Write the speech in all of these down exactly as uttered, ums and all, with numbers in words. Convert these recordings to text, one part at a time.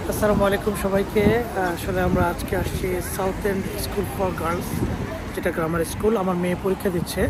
আসসালামু আলাইকুম সবাইকে। আসলে আমরা আজকে আসছি South End School for Girls, যেটা গ্রামার স্কুল। আমার মেয়ে পরীক্ষা দিচ্ছে।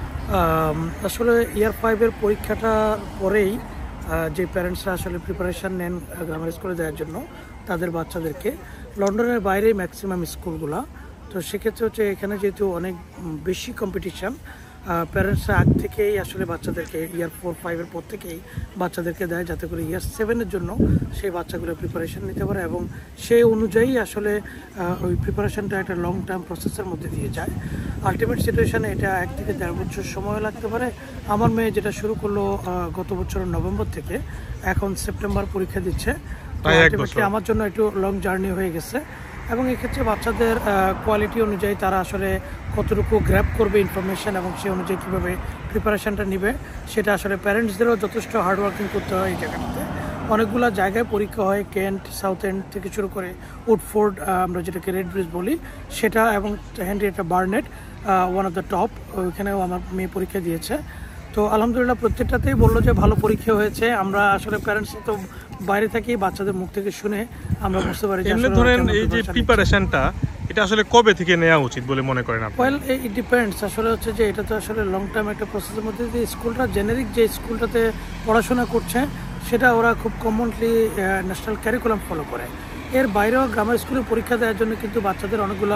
আসলে ইয়ার ফাইভের পরীক্ষাটা পরেই যে প্যারেন্টসরা আসলে প্রিপারেশান নেন গ্রামার স্কুলে দেওয়ার জন্য তাদের বাচ্চাদেরকে, লন্ডনের বাইরে ম্যাক্সিমাম স্কুলগুলা, তো সেক্ষেত্রে হচ্ছে এখানে যেহেতু অনেক বেশি কম্পিটিশান, প্যারেন্টসরা আগ থেকেই আসলে বাচ্চাদেরকে ইয়ার ফোর ফাইভের পর থেকেই বাচ্চাদেরকে দেয়, যাতে করে ইয়ার সেভেনের জন্য সেই বাচ্চাগুলো প্রিপারেশান নিতে পারে এবং সেই অনুযায়ী আসলে ওই প্রিপারেশানটা একটা লং টার্ম প্রসেসের মধ্যে দিয়ে যায়। আলটিমেট সিচুয়েশানে এটা এক থেকে দেড় বছর সময় লাগতে পারে। আমার মেয়ে যেটা শুরু করলো গত বছরের নভেম্বর থেকে, এখন সেপ্টেম্বর পরীক্ষা দিচ্ছে। আলটিমেটলি আমার জন্য একটু লং জার্নি হয়ে গেছে এবং এক্ষেত্রে বাচ্চাদের কোয়ালিটি অনুযায়ী তারা আসলে কতটুকু গ্র্যাব করবে ইনফরমেশান এবং সেই অনুযায়ী কীভাবে প্রিপারেশানটা নেবে, সেটা আসলে প্যারেন্টসদেরও যথেষ্ট হার্ডওয়ার্কিং করতে হয়। এই জায়গাটাতে অনেকগুলো জায়গায় পরীক্ষা হয়, কেন্ট, সাউথ এন্ড থেকে শুরু করে উডফোর্ড, আমরা যেটাকে রেড ব্রিজ বলি সেটা, এবং Henrietta Barnett one of the top, ওইখানেও আমার মেয়ে পরীক্ষা দিয়েছে। তো আলহামদুলিল্লাহ প্রত্যেকটাতেই বললো যে ভালো পরীক্ষা হয়েছে। আমরা আসলে প্যারেন্টস তো বাইরে থাকি, বাচ্চাদের মুখ থেকে শুনে আমরা বুঝতে পারি যে ধরেন এই যে প্রিপারেশনটা এটা আসলে কবে থেকে নেওয়া উচিত বলে মনে করেন আপনি? Well it depends. আসলে হচ্ছে যে এটা তো আসলে লং টার্ম একটা প্রসেসের মধ্যে দিয়ে স্কুলটা জেনারিক যে স্কুলটাতে পড়াশোনা করছে সেটা ওরা খুব কমনলি ন্যাশনাল ক্যারিকুলাম ফলো করে। এর বাইরেও গ্রামার স্কুলে পরীক্ষা দেওয়ার জন্য কিন্তু বাচ্চাদের অনেকগুলো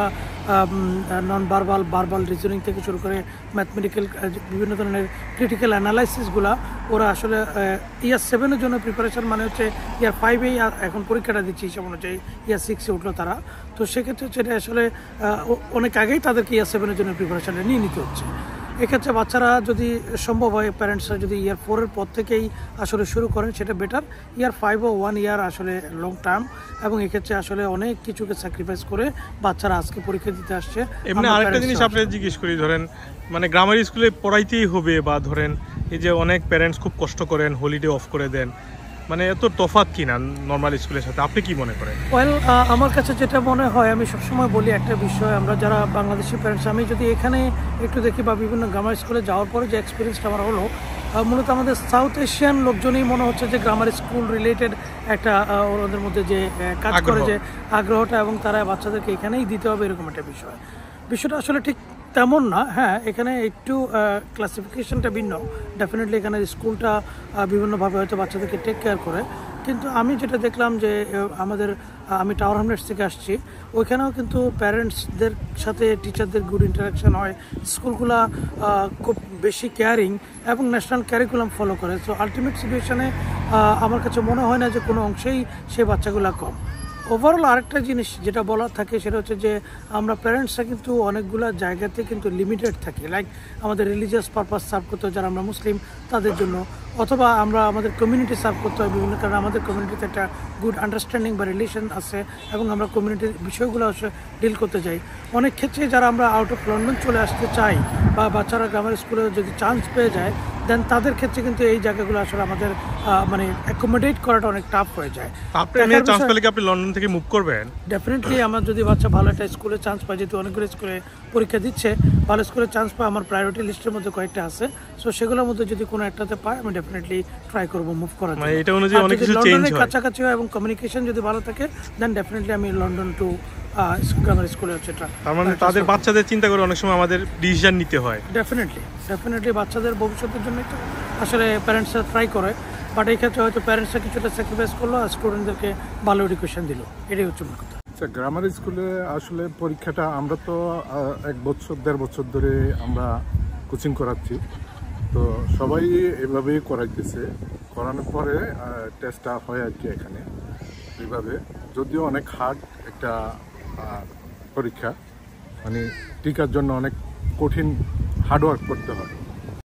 নন বারবাল, বারবাল রিজনিং থেকে শুরু করে ম্যাথমেটিক্যাল বিভিন্ন ধরনের ক্রিটিক্যাল অ্যানালাইসিসগুলো ওরা আসলে ইয়ার সেভেনের জন্য প্রিপারেশন, মানে হচ্ছে ইয়ার ফাইভেই এখন পরীক্ষাটা দিচ্ছি হিসাব অনুযায়ী ইয়ার সিক্সে উঠলো তারা। তো সেক্ষেত্রে সেটা আসলে অনেক আগেই তাদেরকে ইয়ার সেভেনের জন্য প্রিপারেশনটা নিয়ে নিতে হচ্ছে। এক্ষেত্রে বাচ্চারা যদি সম্ভব হয়, প্যারেন্টসরা যদি ইয়ার ফোরের পর থেকেই আসলে শুরু করেন সেটা বেটার। ইয়ার ফাইভও ওয়ান ইয়ার আসলে লং টার্ম এবং এক্ষেত্রে আসলে অনেক কিছুকে স্যাক্রিফাইস করে বাচ্চারা আজকে পরীক্ষা দিতে আসছে। এমনি আরেকটা জিনিস আপনাকে জিজ্ঞেস করি, ধরেন মানে গ্রামার স্কুলে পড়াইতেই হবে, বা ধরেন এই যে অনেক প্যারেন্টস খুব কষ্ট করেন, হলিডে অফ করে দেন, মানে এত তফাৎ কিনা নর্মাল স্কুলের সাথে, আপনি কি মনে করেন? ওয়েল আমার কাছে যেটা মনে হয়, আমি সবসময় বলি একটা বিষয়, আমরা যারা বাংলাদেশি প্যারেন্টস, আমি যদি এখানে একটু দেখি বা বিভিন্ন গ্রামার স্কুলে যাওয়ার পরে যে এক্সপিরিয়েন্সটা আমার হলো, মূলত আমাদের সাউথ এশিয়ান লোকজনই মনে হচ্ছে যে গ্রামার স্কুল রিলেটেড একটা ওদের মধ্যে যে কাজ করে, যে আগ্রহটা, এবং তারা বাচ্চাদেরকে এখানেই দিতে হবে এরকম একটা বিষয়। বিষয়টা আসলে ঠিক তেমন না। হ্যাঁ, এখানে একটু ক্লাসিফিকেশনটা ভিন্ন। ডেফিনেটলি এখানে স্কুলটা বিভিন্নভাবে হয়তো বাচ্চাদেরকে টেক কেয়ার করে, কিন্তু আমি যেটা দেখলাম যে আমাদের, আমি টাওয়ার হ্যামলেটস থেকে আসছি, ওইখানেও কিন্তু প্যারেন্টসদের সাথে টিচারদের গুড ইন্টারাকশন হয়। স্কুলগুলা খুব বেশি কেয়ারিং এবং ন্যাশনাল ক্যারিকুলাম ফলো করে। সো আলটিমেট সিচুয়েশনে আমার কাছে মনে হয় না যে কোনো অংশেই সে বাচ্চাগুলা কম। ওভারঅল আরেকটা জিনিস যেটা বলার থাকে সেটা হচ্ছে যে আমরা প্যারেন্টসরা কিন্তু অনেকগুলো জায়গাতে কিন্তু লিমিটেড থাকি, লাইক আমাদের রিলিজিয়াস পারপাস সার্ভ করতে হয় যারা আমরা মুসলিম তাদের জন্য, অথবা আমরা আমাদের কমিউনিটি সার্ভ করতে হয় বিভিন্ন কারণে। আমাদের কমিউনিটিতে একটা গুড আন্ডারস্ট্যান্ডিং বা রিলেশন আছে এবং আমরা কমিউনিটির বিষয়গুলো আসলে ডিল করতে চাই। অনেক ক্ষেত্রে যারা আমরা আউট অফ লন্ডন চলে আসতে চাই বা বাচ্চারা গ্রামার স্কুলে যদি চান্স পেয়ে যায়, দেন তাদের ক্ষেত্রে কিন্তু এই জায়গাগুলো আসলে আমাদের মানে অ্যাকোমোডেট করাটা অনেক টাফ হয়ে যায়। আপনি চান্স পেলে কি আপনি লন্ডন থেকে মুভ করবেন? ডেফিনেটলি আমার যদি বাচ্চা ভালো একটা স্কুলে চান্স পায়, যেহেতু অনেকগুলো স্কুলে পরীক্ষা দিচ্ছে, ভালো স্কুলে চান্স পায়, আমার প্রায়োরিটি লিস্টের মধ্যে কয়েকটা আছে। সো সেগুলোর মধ্যে যদি কোনো একটাতে পায়, আমি ডেফিনেটলি ট্রাই করবো মুভ করার জন্য। এটা অনুযায়ী অনেক কিছু চেঞ্জ হয়, কাছাকাছি হয় এবং কমিউনিকেশন যদি ভালো থাকে, দেন ডেফিনেটলি আমি লন্ডন টু গ্রামার স্কুলে হচ্ছে এটা। তার মানে তাদের বাচ্চাদের চিন্তা করে অনেক সময় আমাদের ডিসিশন নিতে হয়। ডেফিনেটলি ডেফিনেটলি বাচ্চাদের ভবিষ্যতের জন্য তো আসলে প্যারেন্টসরা ট্রাই করে, বাট এই ক্ষেত্রে হয়তো প্যারেন্টসরা কিছুটা স্যাক্রিফাইস করলো আর স্টুডেন্টদেরকে ভালো এডুকেশন দিল, এটাই হচ্ছে মূল কথা। আচ্ছা, গ্রামার স্কুলে আসলে পরীক্ষাটা আমরা তো এক বছর দেড় বছর ধরে আমরা কোচিং করাচ্ছি, তো সবাই এভাবেই করাইতেছে। করানোর পরে টেস্টটা হয় আর কি এখানে এইভাবে, যদিও অনেক হার্ড একটা পরীক্ষা, মানে টিকার জন্য অনেক কঠিন হার্ডওয়ার্ক করতে হয়।